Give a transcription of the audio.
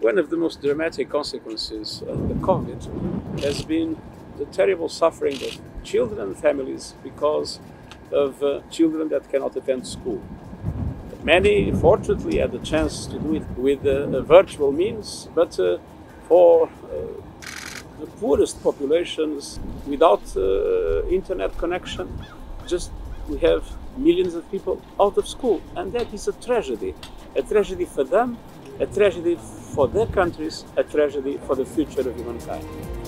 One of the most dramatic consequences of the COVID has been the terrible suffering of children and families because of children that cannot attend school. Many, fortunately, had the chance to do it with virtual means, but for the poorest populations without internet connection, we have millions of people out of school, and that is a tragedy for them, a tragedy for their countries, a tragedy for the future of humankind.